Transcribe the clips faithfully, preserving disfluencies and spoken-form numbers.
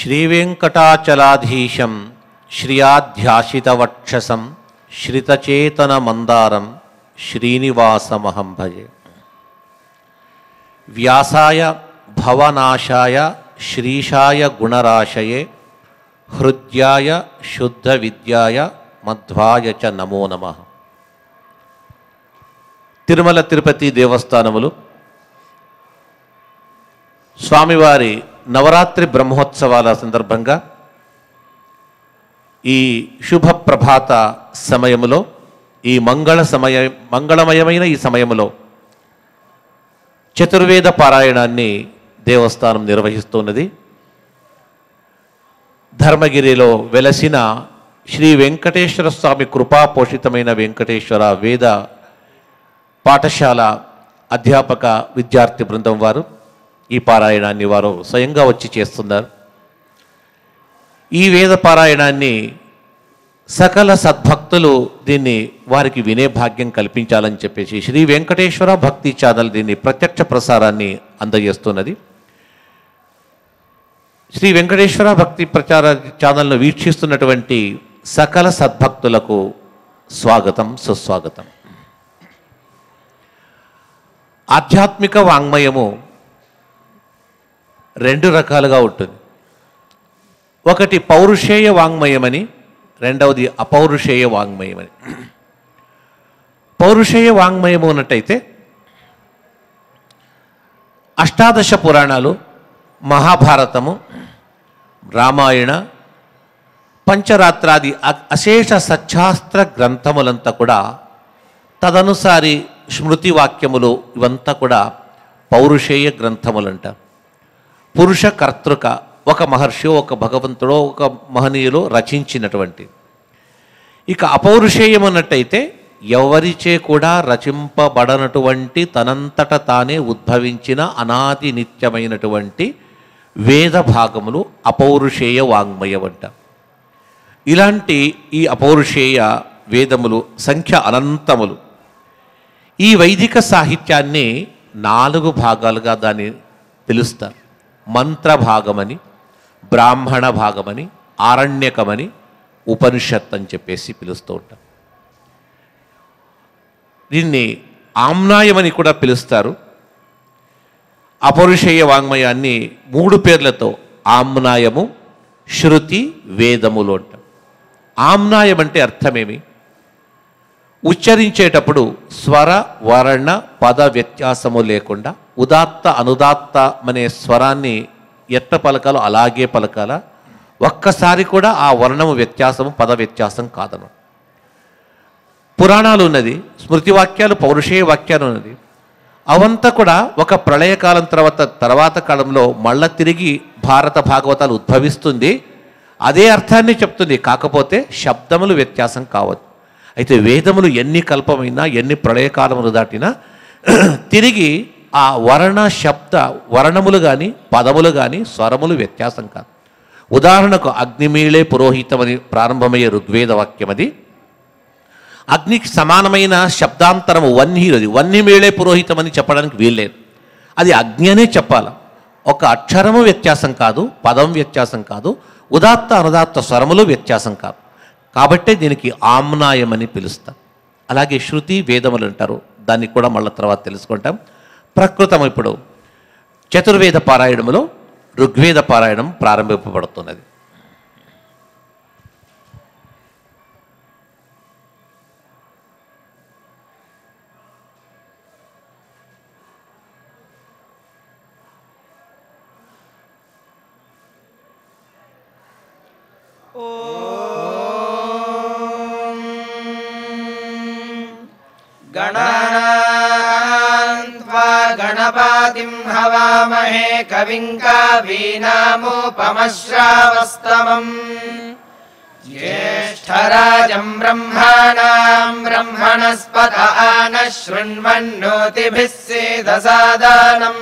श्रीवेंकटाचलाधीशं श्रियाध्यासितवक्षसं श्रितचेतनमन्दारं श्रीनिवासमहं भजे। व्यासाय भवनाशाय श्रीशाय गुणराशये हृद्याय शुद्धविद्याय मध्वाय च नमो नमः। తిరుమల తిరుపతి దేవస్థానములు స్వామివారి నవరాత్రి బ్రహ్మోత్సవాల సందర్భంగా ఈ శుభ ప్రభాత సమయములో ఈ మంగళ సమయ మంగళమయమైన ఈ సమయములో చతుర్వేద పారాయణాన్ని దేవస్థానం నిర్వహిస్తున్నది. ధర్మగిరిలో వెలసిన శ్రీ వెంకటేశ్వర స్వామి కృపాపోషితమైన వెంకటేశ్వర వేద పాఠశాల అధ్యాపక విద్యార్థి బృందం వారు ఈ పారాయణాన్ని వారు స్వయంగా వచ్చి చేస్తున్నారు. ఈ వేద పారాయణాన్ని సకల సద్భక్తులు దీన్ని వారికి వినే భాగ్యం కల్పించాలని చెప్పేసి శ్రీ వెంకటేశ్వర భక్తి ఛానల్ దీన్ని ప్రత్యక్ష ప్రసారాన్ని అందజేస్తున్నది. శ్రీ వెంకటేశ్వర భక్తి ప్రచార ఛానల్ను వీక్షిస్తున్నటువంటి సకల సద్భక్తులకు స్వాగతం, సుస్వాగతం. ఆధ్యాత్మిక వాంగ్మయము రెండు రకాలుగా ఉంటుంది. ఒకటి పౌరుషేయ వాంగ్మయమని, రెండవది అపౌరుషేయ వాంగ్మయమని. పౌరుషేయ వాంగ్మయము ఉన్నట్టయితే అష్టాదశ పురాణాలు, మహాభారతము, రామాయణ, పంచరాత్రాది అశేష సచ్చాస్త్ర గ్రంథములంతా కూడా తదనుసారి స్మృతి వాక్యములు ఇవంతా కూడా పౌరుషేయ గ్రంథములంట. పురుష కర్తృక ఒక మహర్షి, ఒక భగవంతుడో, ఒక మహనీయులు రచించినటువంటి. ఇక అపౌరుషేయం అన్నట్టయితే ఎవరిచే కూడా రచింపబడనటువంటి తనంతట తానే ఉద్భవించిన అనాది నిత్యమైనటువంటి వేద భాగములు అపౌరుషేయ వాంగ్మయం అంట. ఇలాంటి ఈ అపౌరుషేయ వేదములు సంఖ్య అనంతములు. ఈ వైదిక సాహిత్యాన్ని నాలుగు భాగాలుగా దాన్ని పిలుస్తారు. మంత్ర భాగమని, బ్రాహ్మణ భాగమని, ఆరణ్యకమని, ఉపనిషత్ అని చెప్పేసి పిలుస్తూ ఉంటారు. దీన్ని ఆమ్నాయమని కూడా పిలుస్తారు. అపౌరుషేయ వాంగ్మయాన్ని మూడు పేర్లతో ఆమ్నాయము, శృతి, వేదములు అంటారు. ఆమ్నాయం అంటే అర్థమేమి? ఉచ్చరించేటప్పుడు స్వర వర్ణ పద వ్యత్యాసము లేకుండా ఉదాత్త అనుదాత్త అనే స్వరాన్ని ఎట్ట పలకాలో అలాగే పలకాల. ఒక్కసారి కూడా ఆ వర్ణము వ్యత్యాసము పద వ్యత్యాసం కాదను. పురాణాలు ఉన్నది, స్మృతి వాక్యాలు, పౌరుషేయ వాక్యాలు ఉన్నది. అవంతా కూడా ఒక ప్రళయకాలం తర్వాత తర్వాత కాలంలో మళ్ళా తిరిగి భారత భాగవతాలు ఉద్భవిస్తుంది. అదే అర్థాన్ని చెప్తుంది, కాకపోతే శబ్దములు వ్యత్యాసం కావద్దు. అయితే వేదములు ఎన్ని కల్పమైనా, ఎన్ని ప్రళయకాలములు దాటినా తిరిగి ఆ వర్ణ శబ్ద వర్ణములు కానీ పదములు కానీ స్వరములు వ్యత్యాసం కాదు. ఉదాహరణకు అగ్నిమీళే పురోహితమని ప్రారంభమయ్యే ఋగ్వేద వాక్యం అది. అగ్నికి సమానమైన శబ్దాంతరము వన్హీరది. వన్నిమేళే పురోహితమని చెప్పడానికి వీల్లేదు. అది అగ్ని అనే చెప్పాలి. ఒక అక్షరము వ్యత్యాసం కాదు, పదం వ్యత్యాసం కాదు, ఉదాత్త అనుదాత్త స్వరములు వ్యత్యాసం కాదు. కాబట్టే దీనికి ఆమ్నాయం అని పిలుస్తారు. అలాగే శృతి, వేదములు అంటారు. దాన్ని కూడా మళ్ళీ తర్వాత తెలుసుకుంటాం. ప్రకృతం ఇప్పుడు చతుర్వేద పారాయణములో ఋగ్వేద పారాయణం ప్రారంభింపబడుతున్నది. गणपतिं हवामहे कविं कवीनामुपमश्रावस्तमम् ज्येष्ठराजं ब्रह्मणां ब्रह्मणस्पत आनः शृण्वन्नोतिभिः सीदसादनम्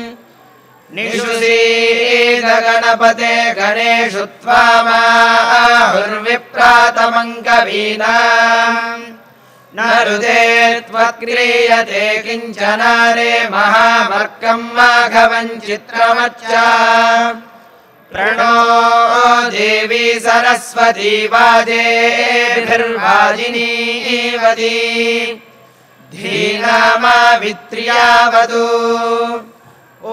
निषुसीद गणपते गणेषु त्वामाहुर्विप्रातमं कवीनाम् न हृदे त्वत्क्रियते किञ्चनारे महामर्कं माघवं चित्रमच्च प्रणो देवी सरस्वती वाजेभिर्वाजिनीवती धीनामावित्र्यावतु ॐ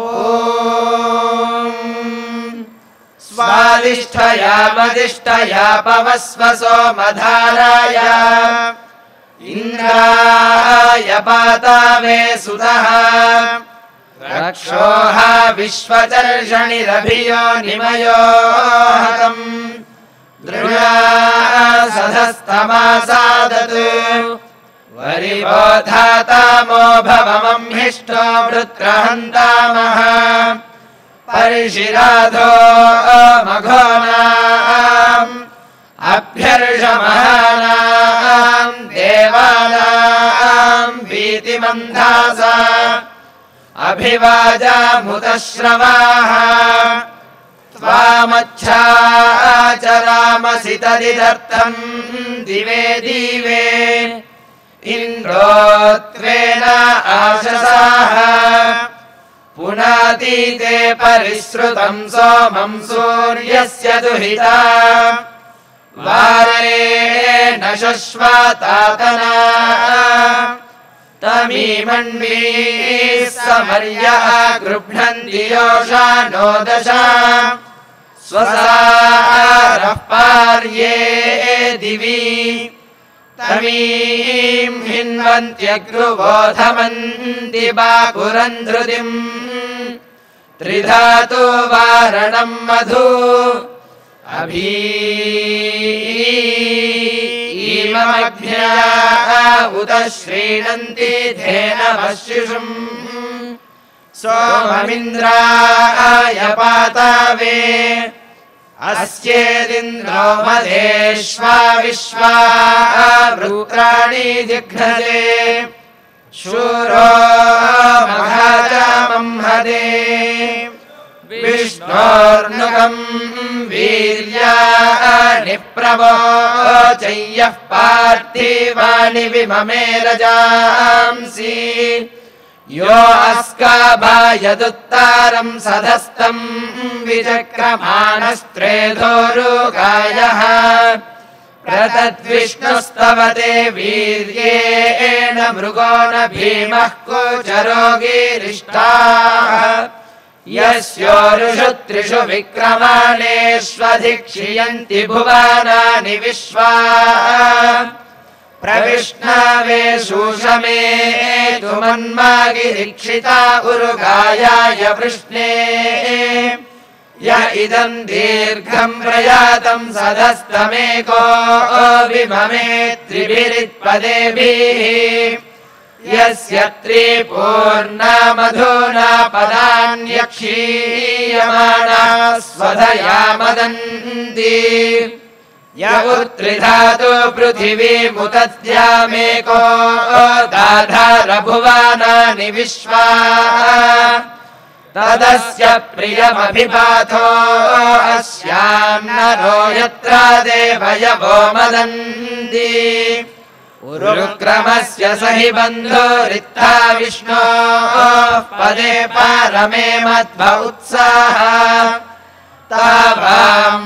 स्वादिष्ठया मदिष्ठया पवस्व सोमधाराय इन्द्राय पातावे सुतः रक्षोः विश्वचर्षणिरभियो निमयो हतम् दृढा सधस्तमासादत् वरिबोधातामो भवमम्हिष्टो वृत्रहन्तामः परिशिराधो मघोनाम् अभ्यर्षमहानाम् देवानाम् भीतिमन्धासा अभिवाजामुतश्रवाः त्वामच्छाचरामसि तदिदर्थम् दिवे दिवे इन्द्रो त्वेन आशसाः पुनातीते परिश्रुतम् सोमम् सूर्यस्य दुहिता वारेण शश्वतातना तमीमन्वीः समर्यः गृह्णन्ति योषानो दशा स्वसारः पार्ये दिवि तमीम् हिन्वन्त्यग्रुवोधमन्ति बाकुरन्धृतिम् त्रिधातु वारणम् मधु अभीमग्न्या उत श्रीणन्ति धेनवशिषुम् सोममिन्द्राय पातावे अस्येदिन्द्रो मधेश्वा विश्वा वृत्राणि जिघ्नते शूरो मघाजामंहते विष्णोर्नुगम् वीर्याणि प्रवोचय्यः पार्थिवानि विममे रजांसि यो अस्काभायदुत्तारम् सधस्तम् विचक्रमाणस्त्रेधोरुगायः प्रतद्विष्णुस्तवते वीर्येण मृगो न भीमः कोचरो गिरिष्ठाः यस्योरुषु त्रिषु विक्रमाणेष्वधिक्षियन्ति भुवनानि विश्वा प्रविष्णावे शूषमे तु मन्मागिरीक्षिता उरुगायाय वृष्णे य इदम् दीर्घम् प्रयातम् सधस्तमेको विममे त्रिभिरित्पदेभिः यस्य त्रिपूर्णा मधुना पदान्यक्षीयमाना स्वधया मदन्ति य उत्रिधातु पृथिवीमुतद्यामेको दाधार भुवनानि विश्वा तदस्य प्रियमभिपाथो अस्याम् नरो यत्र देवयवो मदन्ति उरुक्रमस्य स हि बन्धुरित्था विष्णोः पदे पारमे मध्व उत्साह तावाम्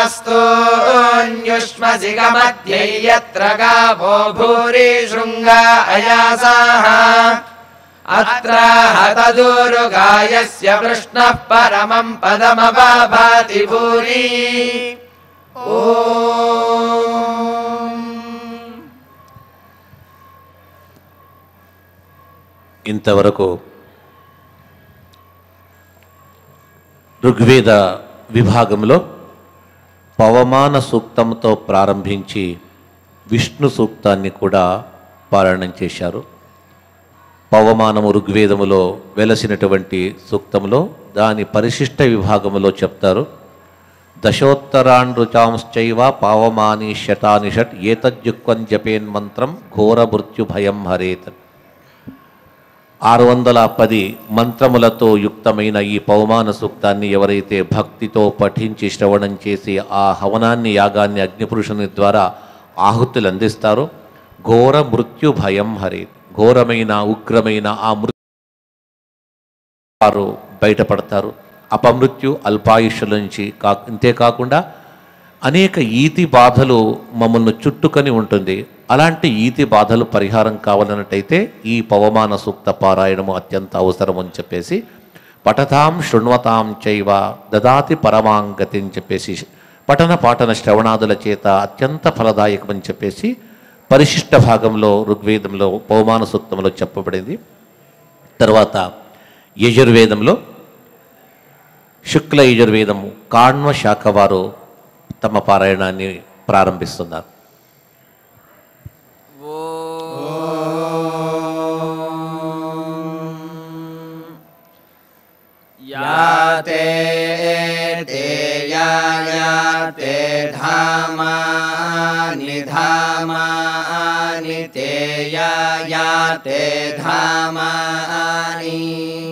वास्तून्युष्मसिगमध्ये यत्र गावो भूरि शृङ्गा अयासाः अत्र हतदूरुगायस्य वृष्णः परमम् पदमवाभाति भूरि ॐ ఇంతవరకు ఋగ్వేద విభాగంలో పవమాన సూక్తంతో ప్రారంభించి విష్ణు సూక్తాన్ని కూడా పారాయణం చేశారు. పవమానము ఋగ్వేదములో వెలసినటువంటి సూక్తంలో దాని పరిశిష్ట విభాగములో చెప్తారు. దశోత్తరాన్ రుచాంశ్చైవ పావమాని శతాని షట్ ఏతజ్జుక్వం జపేన్మంత్రం ఘోర మృత్యు భయం హరేత్. ఆరు వందల పది మంత్రములతో యుక్తమైన ఈ పవమాన సూక్తాన్ని ఎవరైతే భక్తితో పఠించి శ్రవణం చేసి ఆ హవనాన్ని యాగాన్ని అగ్నిపురుషుని ద్వారా ఆహుతులు అందిస్తారో ఘోర మృత్యు భయం హరేత్. ఘోరమైన ఉగ్రమైన ఆ మృత్యు వారు బయటపడతారు. అపమృత్యు అల్పాయుష్యుల నుంచి కా ఇంతేకాకుండా అనేక ఈతి బాధలు మమ్మల్ని చుట్టుకొని ఉంటుంది. అలాంటి ఈతి బాధలు పరిహారం కావాలన్నట్టయితే ఈ పవమాన సూక్త పారాయణము అత్యంత అవసరం అని చెప్పేసి పఠతాం శృణ్వతాం చైవ దదాతి పరమాంగతి అని చెప్పేసి పఠన పాఠన శ్రవణాదుల చేత అత్యంత ఫలదాయకం అని చెప్పేసి పరిశిష్ట భాగంలో ఋగ్వేదంలో పవమాన సూక్తంలో చెప్పబడింది. తర్వాత యజుర్వేదంలో శుక్ల యజుర్వేదము కాణ్వ శాఖ వారు తమ పారాయణాన్ని ప్రారంభిస్తున్నారు. యాతే తే యాతే ధామాని ధామాని తే యాతే ధామాని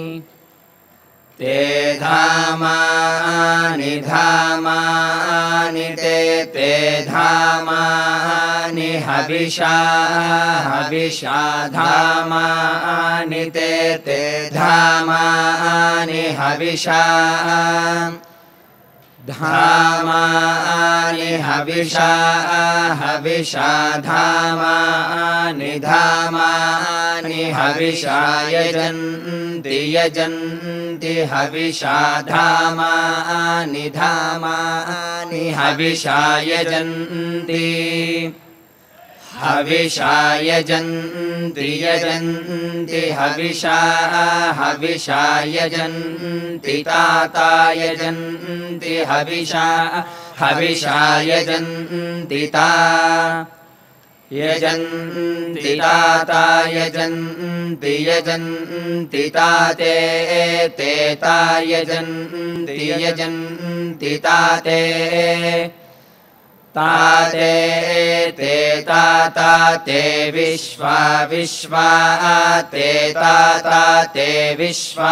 తే ధామాని ధామాని తే తే ధామాని హవిషా హవిషా ధామాని తే తే ధామాని హవిషా ధామాని హవిషా హవిషా ధామాని ధామాని హవిషా యజంతి యజంతి హవిషా ధామాని ధామాని హవిషా యజంతి హవిషా యజంతి యజంతి హవిషా హవిషా యజంతి తాతా యజంతి హవిషా హవిషా యజంతి తా యజంతి తాతా యజంతి యజంతి తాతే తే తా యజంతి యజంతి తాతే తాతే తే తాతా తే విశ్వా విశ్వా తే తాతా తే విశ్వా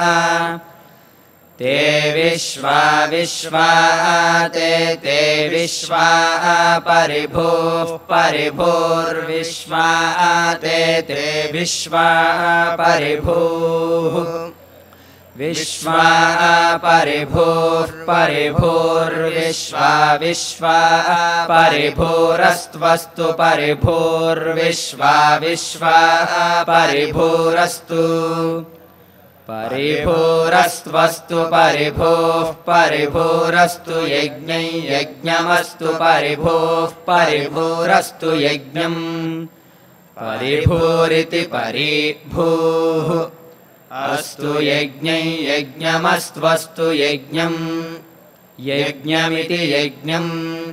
తే విశ్వా విశ్వా తే తే విశ్వా పరిభూః పరిభూర్విశ్వా తే తే విశ్వా పరిభూః విశ్వా పరిభూః పరిభూర్విశ్వా విశ్వా పరిభూరస్త్వస్తు పరిభూర్విశ్వా విశ్వా పరిభూరస్తు పరిభూరస్త్వస్తు పరిభూః పరిభూరస్తు యజ్ఞం యజ్ఞమస్తు పరిభూః పరిభూరస్తు యజ్ఞం పరిభూరితి పరిభూః అస్తు యజ్ఞం యజ్ఞమస్త్వస్తు యజ్ఞం యజ్ఞమితి యజ్ఞం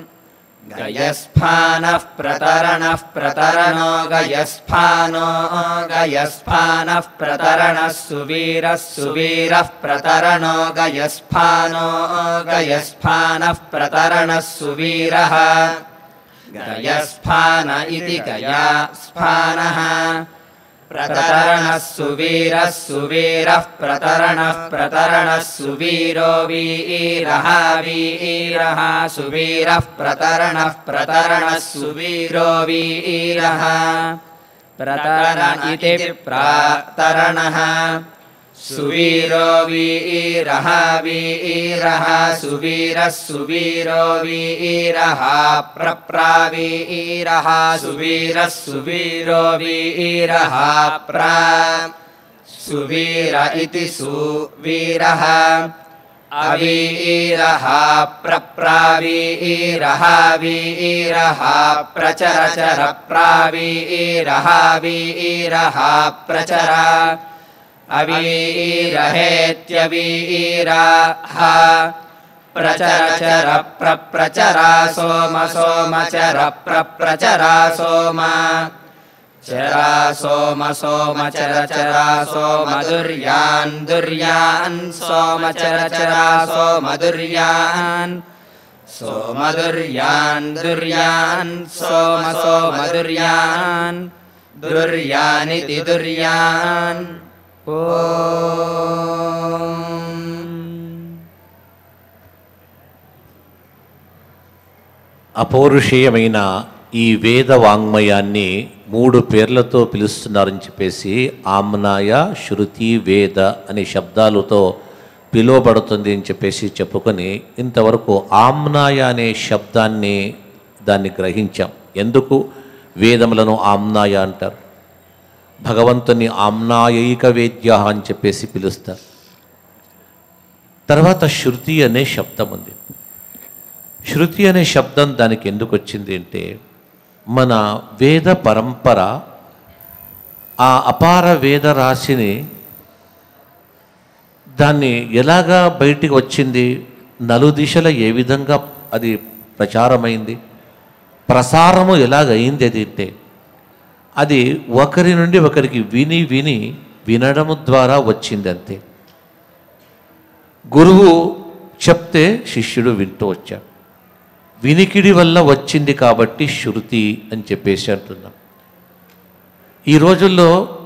గయస్ఫానః ప్రతరణః ప్రతరణో గయస్ఫానో గయస్ఫానః ప్రతరణః సువీరः సువీరः ప్రతరణో గయస్ఫానో గయస్ఫానః ప్రతరణः సువీరः గయస్ఫాన ఇతి గయాస్ఫానః ప్రతరణః సువీరः సువీరः ప్రతరణః ప్రతరణः సువీరో వీరః వీరః సువీరः ప్రతరణః ప్రతరణः సువీరో వీరః ప్రతరణ ఇతి ప్రాతరణః సువీరో వీరః వీరః సువీరः సువీరో వీరః ప్రప్రావీరః సువీరः సువీరో వీరః ప్రా సువీర ఇతి సువీరః అవీరః ప్రప్రావీరః వీరః ప్రచరచర ప్రావీరః వీరః ప్రచర అవీरहेत्यवीरः प्रचरचर प्रप्रचरा सोम सोमचर प्रप्रचरा सोम चरा सोम सोमचर चरा सोम दुर्यान् दुर्यान् सोमचर चरा सोम दुर्यान् सोम दुर्यान् दुर्यान् सोम सोम दुर्यान् दुर्यानिति दुर्यान् అపౌరుషేయమైన ఈ వేద వాంగ్మయాన్ని మూడు పేర్లతో పిలుస్తున్నారని చెప్పేసి ఆమ్నాయ శృతి వేద అనే శబ్దాలతో పిలువబడుతుంది అని చెప్పేసి చెప్పుకొని ఇంతవరకు ఆమ్నాయ అనే శబ్దాన్ని దాన్ని గ్రహించాం. ఎందుకు వేదములను ఆమ్నాయ అంటారు? భగవంతుని ఆమ్నాయైక వేద్య అని చెప్పేసి పిలుస్తారు. తర్వాత శృతి అనే శబ్దం ఉంది. శృతి అనే శబ్దం దానికి ఎందుకు వచ్చింది అంటే, మన వేద పరంపర ఆ అపార వేద రాశిని దాన్ని ఎలాగా బయటికి వచ్చింది, నలుదిశల ఏ విధంగా అది ప్రచారమైంది, ప్రసారము ఎలాగైంది అది అంటే, అది ఒకరి నుండి ఒకరికి విని విని వినడము ద్వారా వచ్చింది అంతే. గురువు చెప్తే శిష్యుడు వింటూ వచ్చాడు. వినికిడి వల్ల వచ్చింది కాబట్టి శృతి అని చెప్పేసి అంటున్నాం. ఈ రోజుల్లో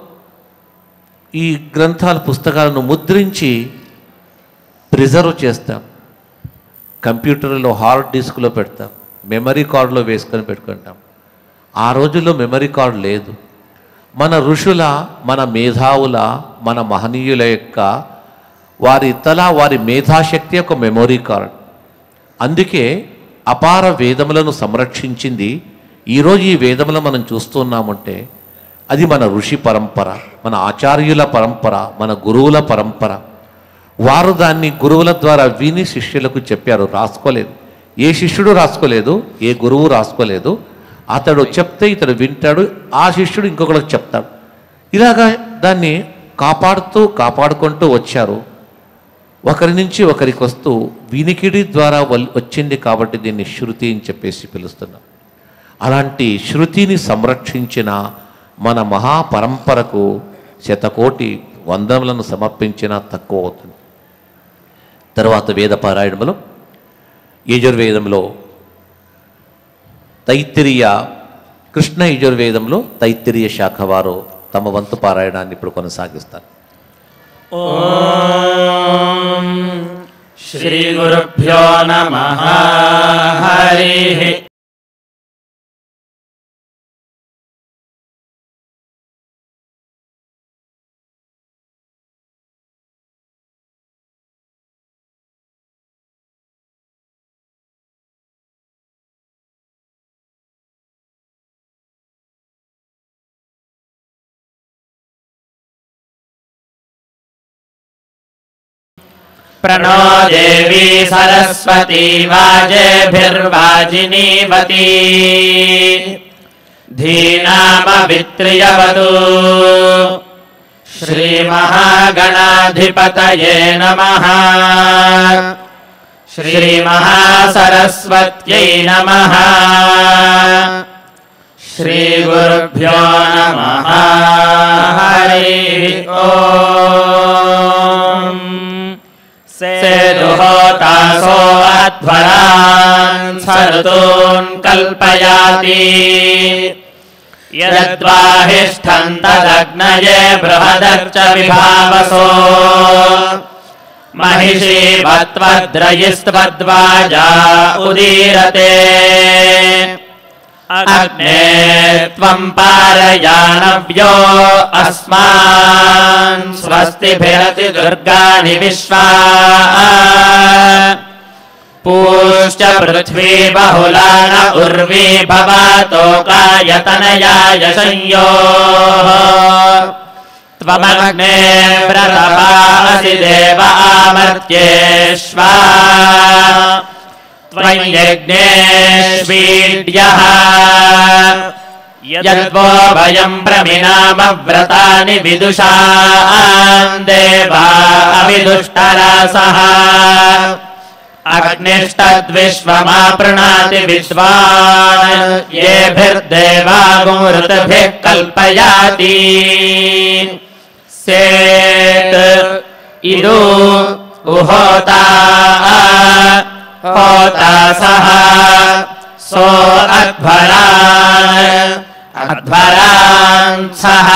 ఈ గ్రంథాల పుస్తకాలను ముద్రించి ప్రిజర్వ్ చేస్తాం, కంప్యూటర్లో హార్డ్ డిస్క్లో పెడతాం, మెమరీ కార్డులో వేసుకొని పెట్టుకుంటాం. ఆ రోజుల్లో మెమరీ కార్డు లేదు. మన ఋషుల, మన మేధావుల, మన మహనీయుల యొక్క వారి తల వారి మేధాశక్తి యొక్క మెమొరీ కార్డ్. అందుకే అపార వేదములను సంరక్షించింది. ఈరోజు ఈ వేదములను మనం చూస్తున్నామంటే అది మన ఋషి పరంపర, మన ఆచార్యుల పరంపర, మన గురువుల పరంపర. వారు దాన్ని గురువుల ద్వారా విని శిష్యులకు చెప్పారు, రాసుకోలేదు. ఏ శిష్యుడు రాసుకోలేదు, ఏ గురువు రాసుకోలేదు. అతడు చెప్తే ఇతడు వింటాడు, ఆ శిష్యుడు ఇంకొకరికి చెప్తాడు. ఇలాగా దాన్ని కాపాడుతూ కాపాడుకుంటూ వచ్చారు. ఒకరి నుంచి ఒకరికి వస్తూ వినికిడి ద్వారా వచ్చింది కాబట్టి దీన్ని శృతి అని చెప్పేసి పిలుస్తున్నాం. అలాంటి శృతిని సంరక్షించిన మన మహాపరంపరకు శతకోటి వందములను సమర్పించిన తక్కువ అవుతుంది. తర్వాత వేద పారాయణములు, యజుర్వేదంలో తైత్తిరీయ, కృష్ణ యజుర్వేదంలో తైత్తిరీయ శాఖ వారు తమ వంతు పారాయణాన్ని ఇప్పుడు కొనసాగిస్తారు. ఓం శ్రీ గురుభ్యో నమః. హరి प्रणो देवी सरस्वती वाजेभिर्वाजिनीवती धीनामवित्र्यवतु. श्रीमहागणाधिपतये नमः. श्रीमहासरस्वत्यै नमः. श्रीगुरुभ्यो नमः. हरि ओम्. सेदुहोतासो अध्वरान् सऋतून् कल्पयाति. यद्वाहिष्ठम् तदग्नये बृहदर्च विभावसो. महिषी वत्वद्रयिस्त्वद्वाजा उदीरते. अग्ने त्वम् पारयानव्यो अस्मान् स्वस्तिभिरति दुर्गाणि विश्वा. पूश्च पृथ्वी बहुला न उर्वी भवातोकायतनयाय संयोः. त्वमग्ने व्रतपासि देव आमर्त्येष्वा. त्वय्यज्ञेष्वीड्यः यद्वो वयम् प्रमिनाम व्रतानि विदुषाम् देवा अविदुष्टरासः. अग्निष्टद्विश्वमापृणाति विद्वान् येभिर्देवागुमृतभिः कल्पयाति. सेत् इदु उहोता होतासः सो अध्वरान् अध्वरान् सः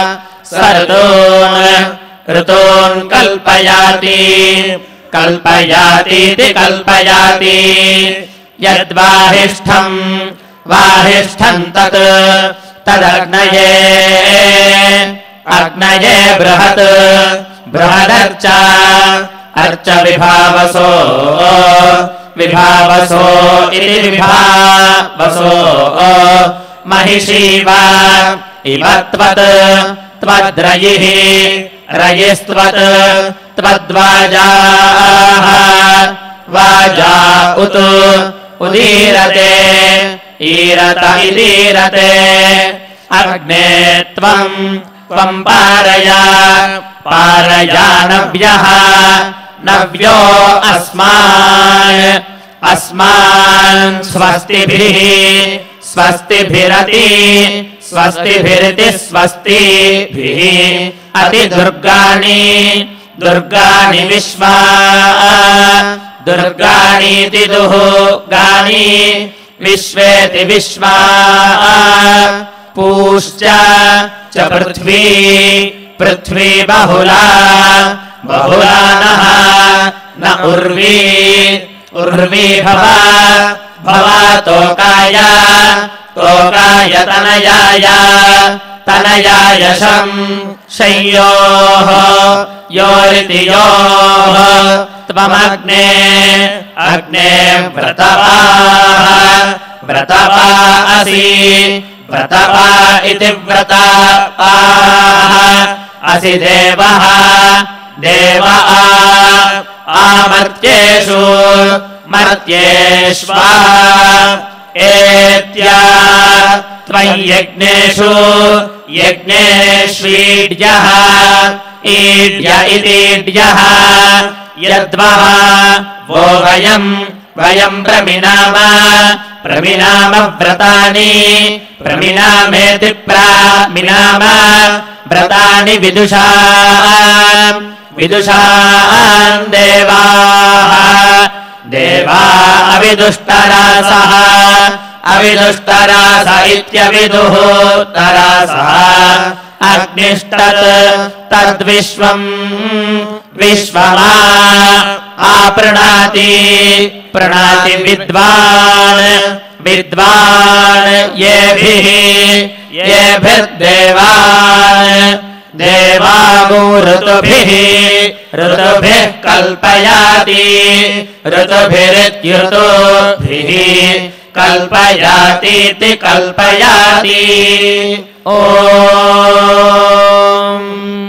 सऋतून् ऋतून् कल्पयाति. कल्पयातीति कल्पयाति. यद्वाहिष्ठम् वाहिष्ठम् तत् तदग्नये अग्नये बृहत् बृहदर्च अर्च विभावसो विभावसो इति विभावसो महिषीव इव त्वत् त्वद्रयिः रयिस्त्वत् त्वद्वाजाः वाजा उत उदीरते ईरत इदीरते अग्ने त्वम् त्वम् पारय पारयानव्यः नव्यो अस्मान् अस्मान् स्वस्तिभिः स्वस्तिभिरति स्वस्तिभिरिति स्वस्तिभिः अतिदुर्गाणि दुर्गाणि विश्वा दुर्गाणीति दुर्गाणि विश्वेति विश्वा पूश्च च पृथ्वी पृथ्वी बहुला बहुला नः न उर्वी उर्वी भव भवा तोकाय तोकाय तनयाय तनयाय शं शय्योः योरिति योः त्वमग्ने अग्ने व्रतपाः व्रतपा असि व्रतपा इति व्रतपाः असि देवः देव आमर्त्येषु मर्त्येष्वा एत्या त्वय्यज्ञेषु यज्ञेष्वीड्यः ईड्य इतीड्यः यद्वः वो वयम् वयम् प्रमिनाम प्रमिनाम व्रतानि प्रमिनामेति प्रमिनाम व्रतानि विदुषा विदुषान् देवाः देवा अविदुष्टरासः अविदुष्टरास इत्यविदुः तरासः अग्निष्टत् तद्विश्वम् विश्वमा आपृणाति प्रणाति विद्वान् विद्वान् येभिः येभिर्देवान् देवागो ऋतुभिः ऋतुभिः कल्पयाति ऋतुभिरित्युतुभिः कल्पयातीति कल्पयाति ఓం.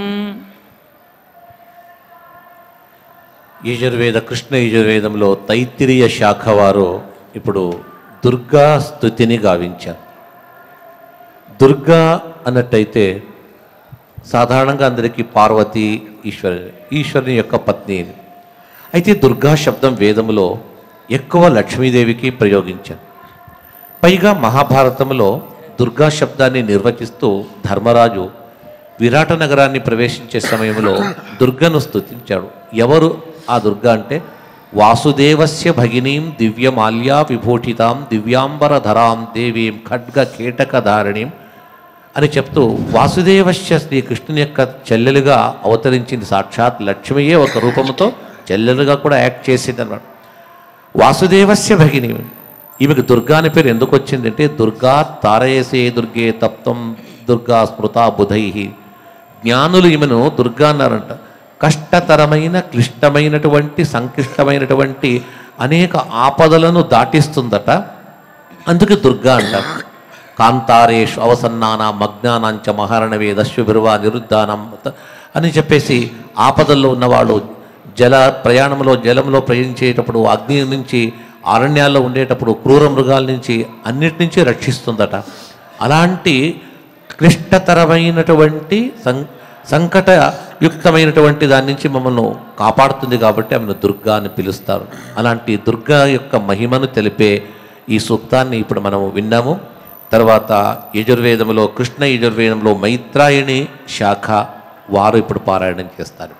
యజుర్వేద కృష్ణ యజుర్వేదంలో తైత్తిరీయ శాఖ వారు ఇప్పుడు దుర్గా స్తుతిని గావించారు. దుర్గా అన్నట్టయితే సాధారణంగా అందరికీ పార్వతి ఈశ్వరు ఈశ్వరుని యొక్క పత్ని. అయితే దుర్గా శబ్దం వేదములో ఎక్కువ లక్ష్మీదేవికి ప్రయోగించారు. పైగా మహాభారతంలో దుర్గా శబ్దాన్ని నిర్వచిస్తూ ధర్మరాజు విరాట నగరాన్ని ప్రవేశించే సమయంలో దుర్గను స్తుతించాడు. ఎవరు ఆ దుర్గా అంటే వాసుదేవస్య భగినీం దివ్యమాల్యా విభూషితాం దివ్యాంబరధరాం దేవీం ఖడ్గ కేటకధారిణీం అని చెప్తూ వాసుదేవస్య శ్రీకృష్ణుని యొక్క చెల్లెలుగా అవతరించింది. సాక్షాత్ లక్ష్మియే ఒక రూపంతో చెల్లెలుగా కూడా యాక్ట్ చేసింది అన్నమాట. వాసుదేవస్య భగిని, ఈమెకు దుర్గా అని పేరు ఎందుకు వచ్చిందంటే దుర్గా తారయసే దుర్గే తప్తం దుర్గా స్మృతా బుధై. జ్ఞానులు ఈమెను దుర్గా అన్నారంట. కష్టతరమైన క్లిష్టమైనటువంటి సంక్లిష్టమైనటువంటి అనేక ఆపదలను దాటిస్తుందట, అందుకే దుర్గా అంటారు. కాంతారేషు అవసన్నాన మగ్నానాంచ మహారణవే దస్యుభిర్వా నిరుద్ధానం అని చెప్పేసి ఆపదల్లో ఉన్నవాళ్ళు జల ప్రయాణంలో జలంలో ప్రయాణించేటప్పుడు అగ్ని నుంచి అరణ్యాల్లో ఉండేటప్పుడు క్రూర మృగాల నుంచి అన్నిటి నుంచి రక్షిస్తుందట. అలాంటి క్లిష్టతరమైనటువంటి సం సంకటయుక్తమైనటువంటి దాని నుంచి మమ్మల్ని కాపాడుతుంది కాబట్టి ఆమెను దుర్గా అని పిలుస్తారు. అలాంటి దుర్గా యొక్క మహిమను తెలిపే ఈ సూక్తాన్ని ఇప్పుడు మనము విన్నాము. తర్వాత యజుర్వేదంలో కృష్ణ యజుర్వేదంలో మైత్రాయణి శాఖ వారు ఇప్పుడు పారాయణం చేస్తారు.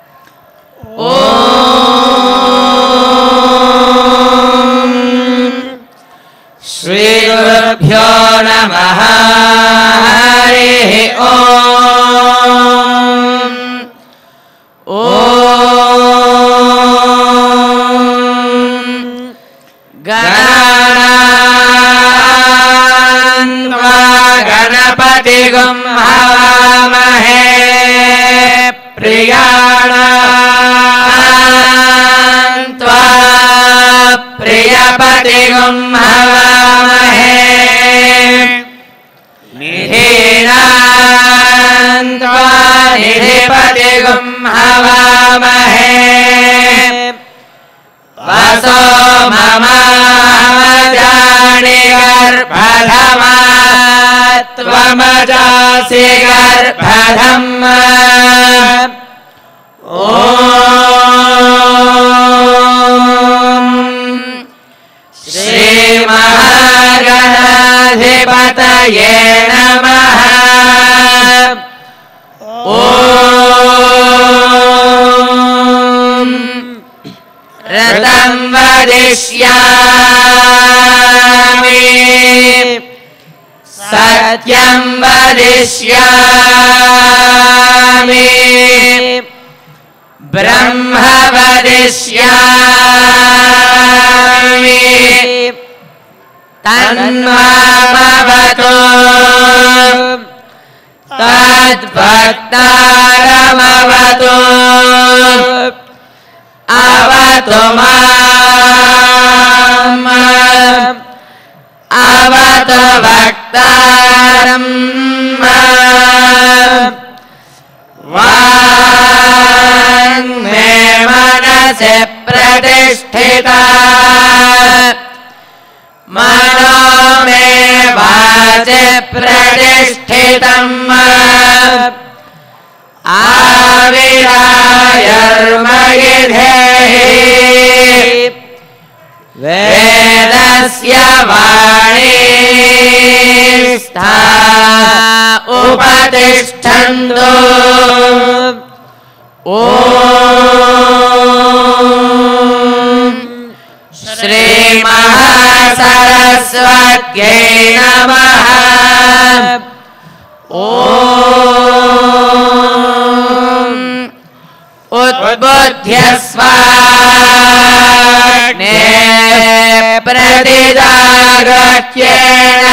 శ్రీ గురుభ్యో నమః. హరి ఓం. ఓం గణానాన్వా గణపతిగం హవామహే ప్రియాణాం गणाधिपतिगुं हवामहे वसो ममाजानि गर्भधमा त्वमजासि गर्भधम् ॐ श्रीमहागणाधिपतये नमः ॐ ऋतं वदिष्यामि सत्यं वदिष्यामि ब्रह्म वदिष्यामि तन्मामवतु तद्भक्तारमवतु अवतु माम् अवतु भक्तारम् वाङ्मे मनसि प्रतिष्ठिता मनो मे वाचि प्रतिष्ठितम् आविरायर्मयि धेहि वेदस्य वाणी स्था उपतिष्ठन्तु ॐ श्रीमहासरस्वत्यै नमः ॐ उद्बुध्यस्वाग्ने प्रतिजागत्येन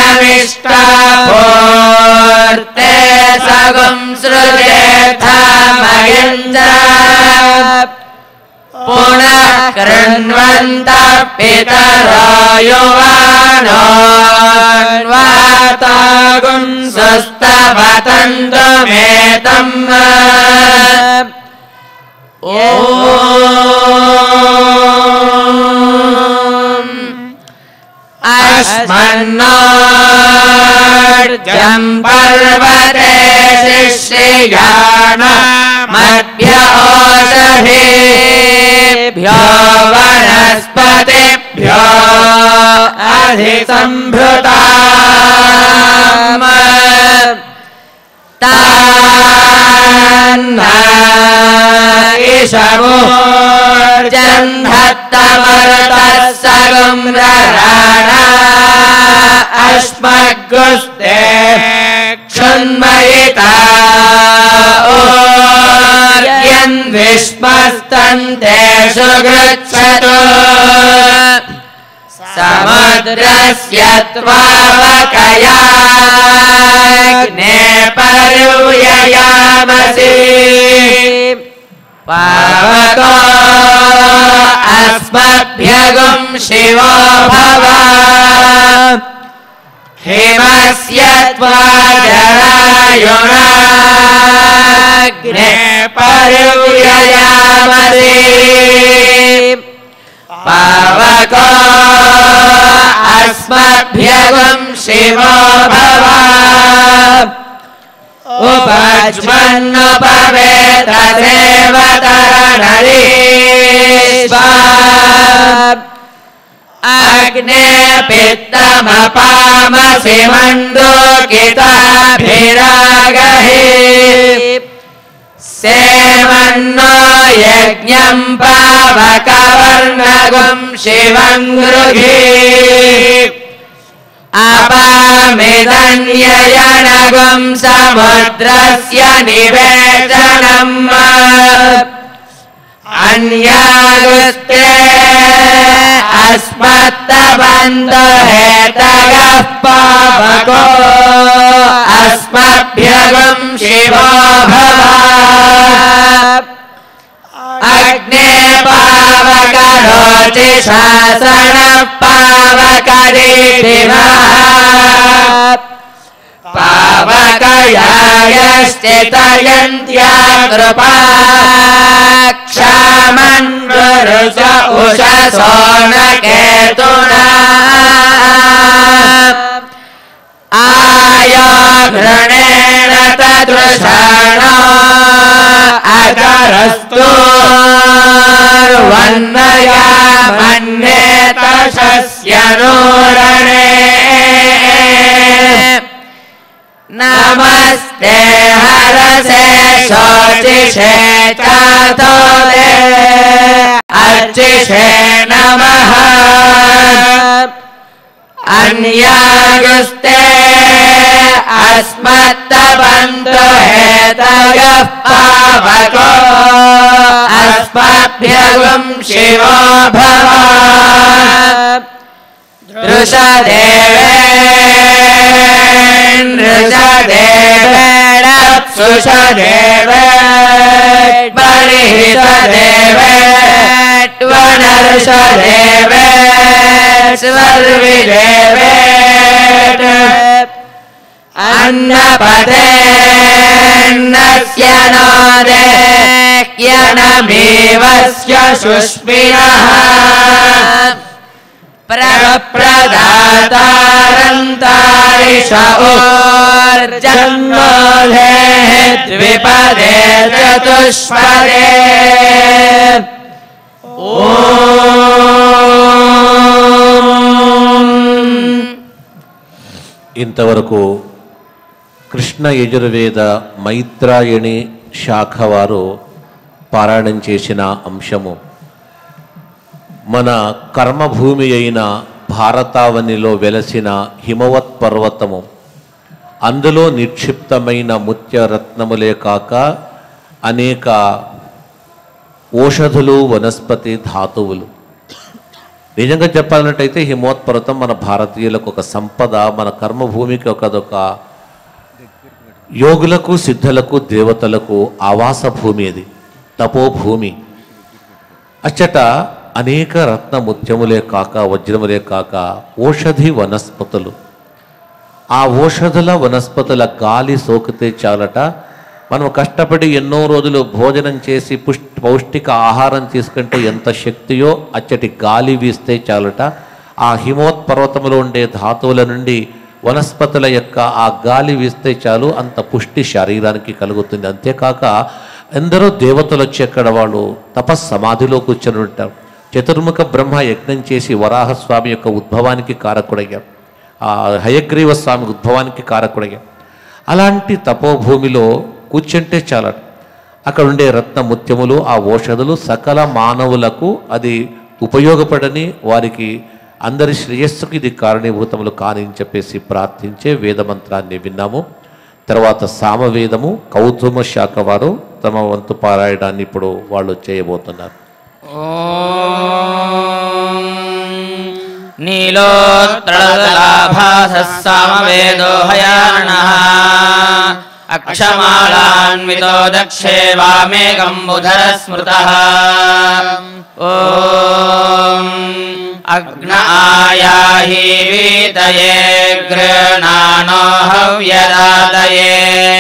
विष्टापूर्ते सगुं सृजेथामयञ्च पुनः कृण्वन्तः पितरो युवानोऽन्वातागुं सुस्तवतन्तु मेतम् ॐ अस्मन्नोर्जं पर्वते शिश्रियाण मध्य ओषधेभ्यो वनस्पतिभ्यो अधिसम्भृताम् तान्ना ईशमूर्जन्धत्तमरुतः सगुं रराणा अश्मग्गुस्ते क्षुन्मयिता ओर्यन् विश्वस्तन्तेषु गच्छतु समुद्रस्य त्वावकयाग्ने पर्युययामसि पावको अस्मभ्यगुं शिवो भव हिमस्य त्वाजरायुणाग्ने पर्युययामसि पावको अस्मभ्यगुं शिवो भव उपज्वन्नुपवेतदेवतरणरीश्वा अग्ने पित्तमपामसि मण्डूकिताभिरागहि सेवन्नो यज्ञं पावकवर्णगुं शिवं गृही अपामिदन्ययनगुं समुद्रस्य निवेशनम् अन्यागुस्ते अस्मत्तबन्धो हेतगः पावको अस्मभ्यगुं शिवो भव अग्ने पावकरोचि शासनः पावकरीतिवः पावक कयायश्चितयन्त्या कृपा क्षामन्वरुष उषसो न केतुना आयाघ्रणेन तदृषाणा अकरस्तु वन्नया मन्येत शस्यनूरणे नमस्ते हरसे शोचिषे चातोदे अर्चिषे नमः अन्यायुस्ते अस्मत्तबन्धु हेतयः पावको अस्मभ्यगुं शिवो भव ऋषदेवेर्षदेवेर्बलिषदेवेर्विदेवेर् अन्नपदेन्नस्य नो देह्यनमेवस्य शुष्मिनः प्रप्रदातारन्तारिष ऊर्जन्मोधे द्विपदे चतुष्पदे ఇంతవరకు కృష్ణ యజుర్వేద మైత్రాయణి శాఖ వారు పారాయణం చేసిన అంశము మన కర్మభూమి అయిన భారతావనిలో వెలసిన హిమవత్ పర్వతము, అందులో నిక్షిప్తమైన ముత్యరత్నములే కాక అనేక ఓషధులు వనస్పతి ధాతువులు. నిజంగా చెప్పాలన్నట్టయితే హిమవత్ పర్వతం మన భారతీయులకు ఒక సంపద, మన కర్మభూమికి ఒకదొక యోగులకు సిద్ధులకు దేవతలకు ఆవాస భూమి, అది తపోభూమి. అచ్చట అనేక రత్న ముత్యములే కాక వజ్రములే కాక ఓషధి వనస్పతులు. ఆ ఓషధుల వనస్పతుల గాలి సోకితే చాలట, మనం కష్టపడి ఎన్నో రోజులు భోజనం చేసి పుష్టి పౌష్టిక ఆహారం తీసుకుంటే ఎంత శక్తియో అచ్చటి గాలి వీస్తే చాలట, ఆ హిమవత్ పర్వతములో ఉండే ధాతువుల నుండి వనస్పతుల యొక్క ఆ గాలి వీస్తే చాలు, అంత పుష్టి శరీరానికి కలుగుతుంది. అంతేకాక ఎందరో దేవతలు వచ్చి అక్కడ వాళ్ళు తపస్సమాధిలో కూర్చొని ఉంటారు. చతుర్ముఖ బ్రహ్మ యజ్ఞం చేసి వరాహస్వామి యొక్క ఉద్భవానికి కారకుడయ్యాం, ఆ హయగ్రీవ స్వామి ఉద్భవానికి కారకుడయ్యాం. అలాంటి తపోభూమిలో కూర్చుంటే చాలట, అక్కడ ఉండే రత్న ముత్యములు ఆ ఓషధులు సకల మానవులకు అది ఉపయోగపడని, వారికి అందరి శ్రేయస్సుకు ఇది కారణీభూతములు కాని అని చెప్పేసి ప్రార్థించే వేదమంత్రాన్ని విన్నాము. తర్వాత సామవేదము కౌతుమ శాఖ వారు తమ వంతు పారాయణాన్ని ఇప్పుడు వాళ్ళు చేయబోతున్నారు. నీలోత్రలాభాసః సామవేదో హయానః అక్షమాలాన్వితో దక్షే వామేకం బుధర స్మృతః ఓం అగ్న ఆయాహి వీతయే గృణానో హవ్యదాతయే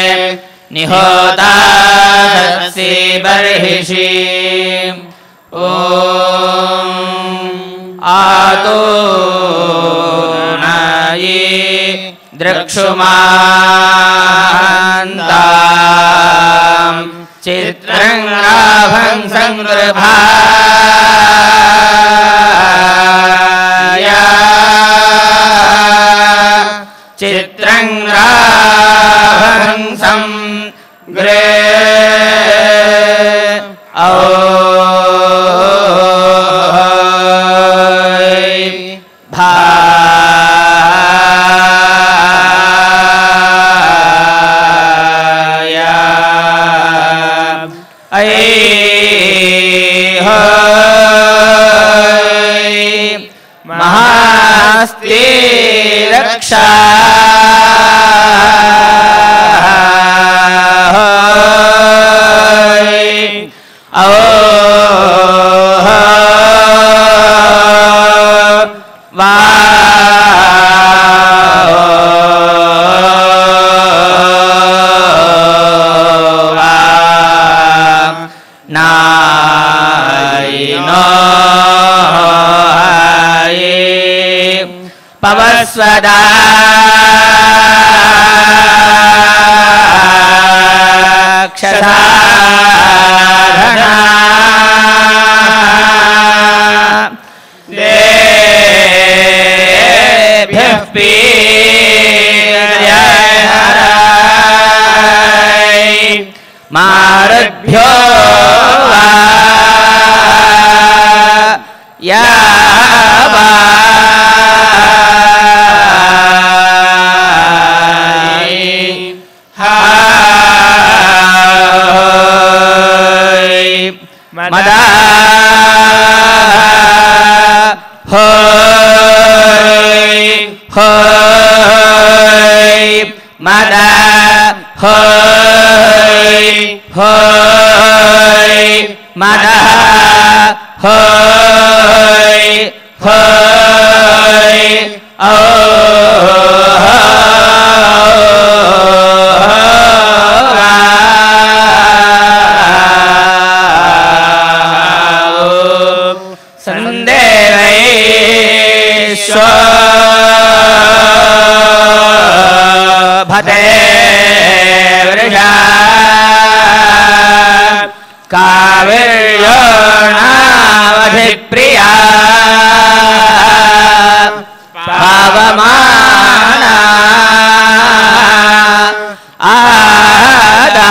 నిహోతాసి బర్హిషి ఓం ఆతో నయే ద్రక్షుమాంతాం చిత్రంగాభం సంగృభాయ చిత్రంగాభం సంగ్రే ఔ మహాస్తి రక్షా ఓ వా स्वदा क्षसाधना देभ्यः पीड्यहराय मारुभ्यो वा यावाय हाय मदा होय होय मदा होय होय मदा होय होय ओ भते वृषा काविर्योणावधिप्रिया पावमाना आदा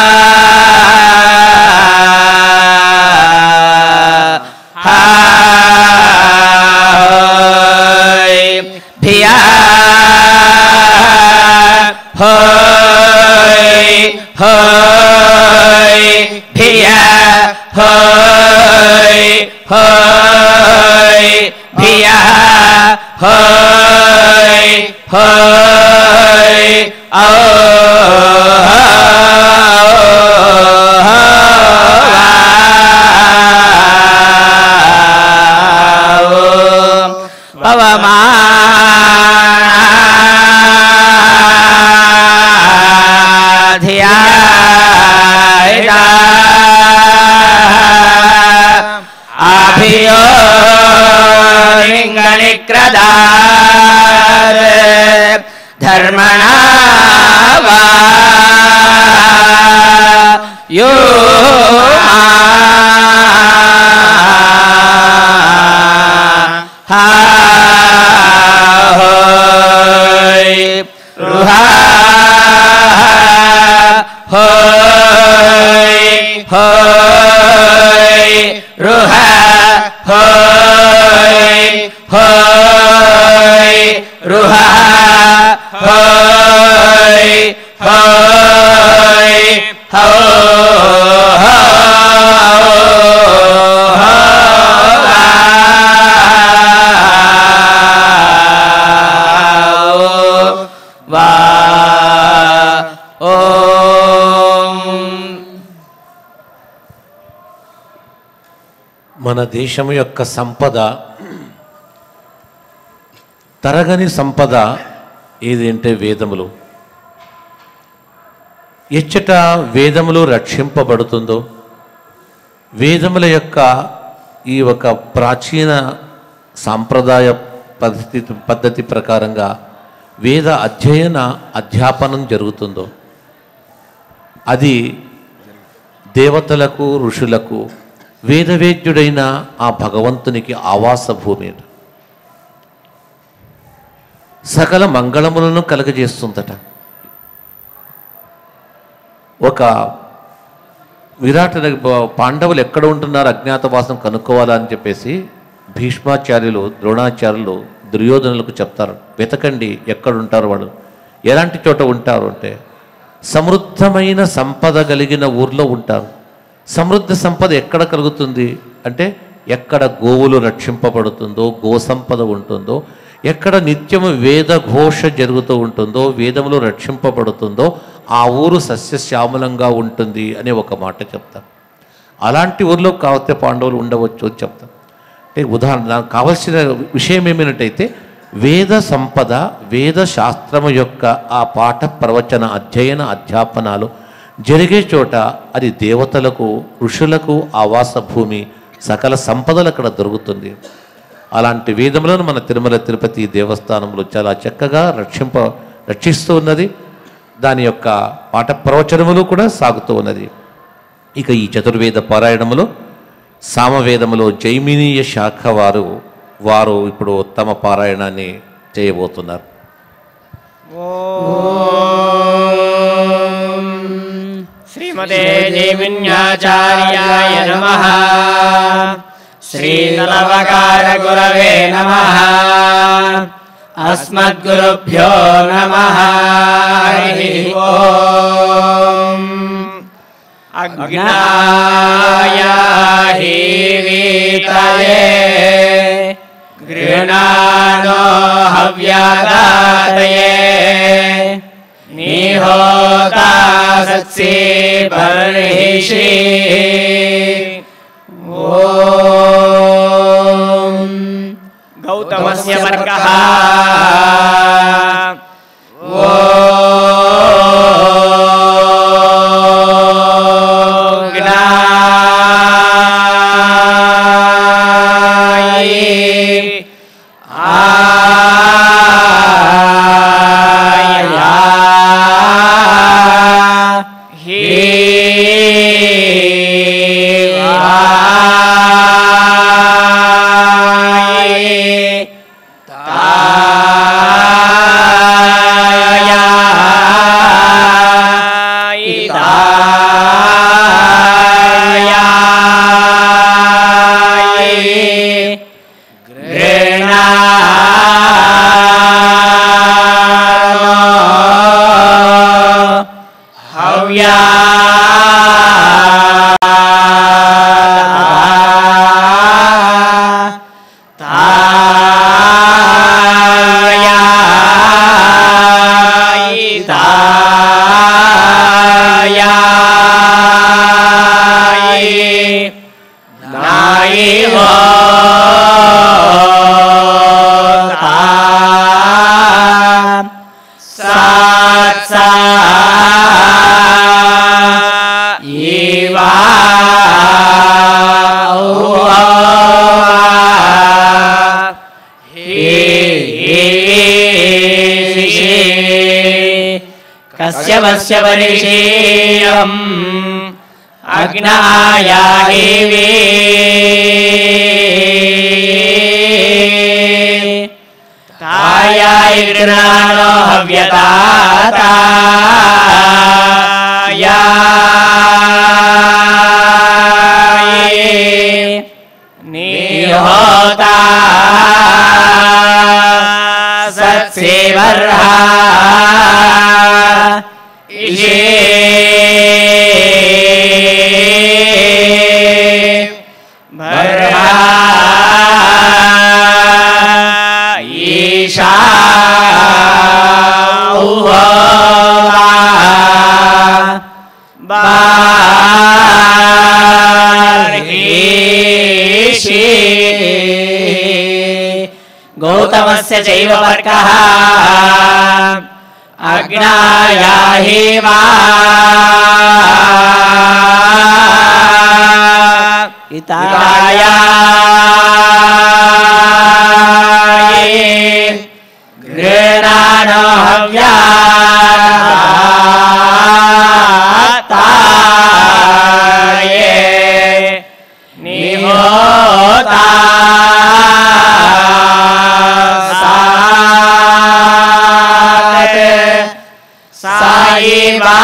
हाय भिया होय होय भिया होय होय भिया होय होय ओ धियायिता आभियो लिङ्गनिक्रदार धर्मणा वा यो हा होय रुहा होय होय रुहा होय होय रुहा होय होय हो वा మన దేశం యొక్క సంపద తరగని సంపద ఏదంటే వేదములు. ఎచ్చట వేదములు రక్షింపబడుతుందో, వేదముల యొక్క ఈ ఒక ప్రాచీన సాంప్రదాయ పద్ధతి పద్ధతి ప్రకారంగా వేద అధ్యయన అధ్యాపనం జరుగుతుందో, అది దేవతలకు ఋషులకు వేదవేద్యుడైన ఆ భగవంతునికి ఆవాస భూమి, సకల మంగళములను కలుగజేస్తుందట. ఒక విరాట పాండవులు ఎక్కడ ఉంటున్నారు అజ్ఞాతవాసం కనుక్కోవాలని చెప్పేసి భీష్మాచార్యులు ద్రోణాచార్యులు దుర్యోధనులకు చెప్తారు, వెతకండి ఎక్కడుంటారు వాళ్ళు, ఎలాంటి చోట ఉంటారు అంటే సమృద్ధమైన సంపద కలిగిన ఊర్లో ఉంటారు. సమృద్ధ సంపద ఎక్కడ కలుగుతుంది అంటే ఎక్కడ గోవులు రక్షింపబడుతుందో, గో సంపద ఉంటుందో, ఎక్కడ నిత్యము వేద ఘోష జరుగుతూ ఉంటుందో, వేదములు రక్షింపబడుతుందో ఆ ఊరు సస్యశ్యామలంగా ఉంటుంది అనే ఒక మాట చెప్తారు. అలాంటి ఊర్లో కావతే పాండవులు ఉండవచ్చు అని చెప్తారు. అంటే ఉదాహరణ నాకు కావలసిన విషయం ఏమిటైతే వేద సంపద, వేద శాస్త్రము యొక్క ఆ పాఠ ప్రవచన అధ్యయన అధ్యాపనాలు జరిగే చోట అది దేవతలకు ఋషులకు ఆవాస భూమి, సకల సంపదలు అక్కడ దొరుకుతుంది. అలాంటి వేదములను మన తిరుమల తిరుపతి దేవస్థానంలో చాలా చక్కగా రక్షింప రక్షిస్తూ ఉన్నది. దాని యొక్క పాఠ ప్రవచనములు కూడా సాగుతూ ఉన్నది. ఇక ఈ చతుర్వేద పారాయణములో సామవేదములో జైమినీయ శాఖ వారు వారు ఇప్పుడు ఉత్తమ పారాయణాన్ని చేయబోతున్నారు. శ్రీమతే జైమిన్యాచార్యాయ నమః. శ్రీనలవకార గురవే నమః. అస్మద్గురుభ్యో నమః. హరి ఓం. అజ్ఞాయ హీవితయే గృణానో హవ్యదాతయే నిహోతా సత్సి బర్హిషి. ఓం. గౌతమస్య వర్గః. కస్యవస్య పరిషేయం అగ్నాయాహివే తాయాయ గృణానో హవ్యతాతాయ నిహోతా సత్సేవర్హ ఈశా గౌతమస్య చైవ వర్గః అగ్నాయాహివా ఇతాయా గృణానో హవ్యతాయ నిహోతా సాయిబా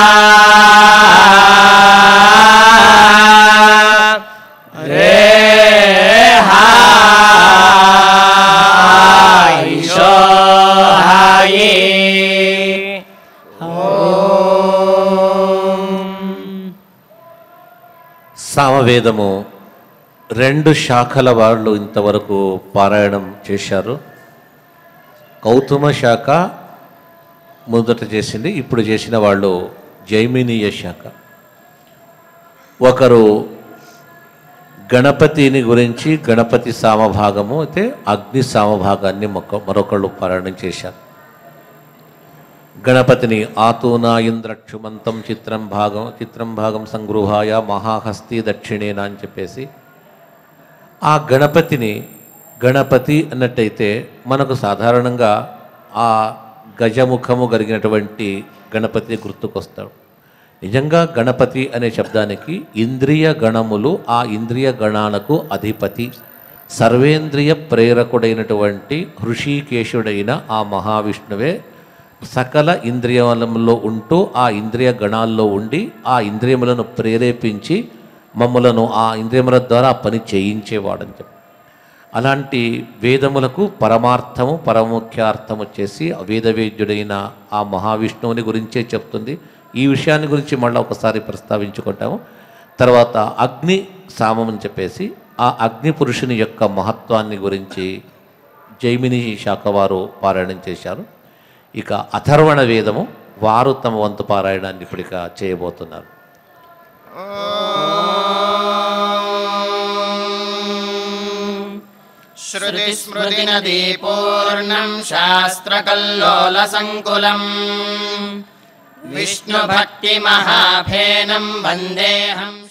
సామవేదము రెండు శాఖల వాళ్ళు ఇంతవరకు పారాయణం చేశారు. గౌతమ శాఖ మొదట చేసింది, ఇప్పుడు చేసిన వాళ్ళు జైమినీయ శాఖ. ఒకరు గణపతిని గురించి గణపతి సామభాగము అయితే అగ్ని సామభాగాన్ని మొక్క మరొకళ్ళు పారాయణం చేశారు. గణపతిని ఆతూనా ఇంద్రక్షుమంతం చిత్రం భాగం చిత్రం భాగం సంగృహాయ మహాహస్తి దక్షిణేన అని చెప్పేసి ఆ గణపతిని గణపతి అన్నట్టయితే మనకు సాధారణంగా ఆ గజముఖము కలిగినటువంటి గణపతి గుర్తుకొస్తాడు. నిజంగా గణపతి అనే శబ్దానికి ఇంద్రియ గణములు, ఆ ఇంద్రియ గణాలకు అధిపతి, సర్వేంద్రియ ప్రేరకుడైనటువంటి హృషికేశుడైన ఆ మహావిష్ణువే సకల ఇంద్రియములలో ఉంటూ ఆ ఇంద్రియ గణాల్లో ఉండి ఆ ఇంద్రియములను ప్రేరేపించి మమ్ములను ఆ ఇంద్రియముల ద్వారా పని చేయించేవాడని చెప్పి, అలాంటి వేదములకు పరమార్థము పరముఖ్యార్థము చేసి వేదవేద్యుడైన ఆ మహావిష్ణువుని గురించే చెప్తుంది. ఈ విషయాన్ని గురించి మళ్ళీ ఒకసారి ప్రస్తావించుకుంటాము. తర్వాత అగ్ని సామం అని చెప్పేసి ఆ అగ్ని పురుషుని యొక్క మహత్వాన్ని గురించి జైమిని శాఖ వారు పారాయణం చేశారు. ఇక అథర్వణ వేదము వారు తమ వంతు పారాయణాన్ని ఇప్పుడు ఇక చేయబోతున్నారు. శృతి స్మృతి నదీ పూర్ణం శాస్త్రకల్లోల సంకులం విష్ణు భక్తి మహాఫేనం వందేహం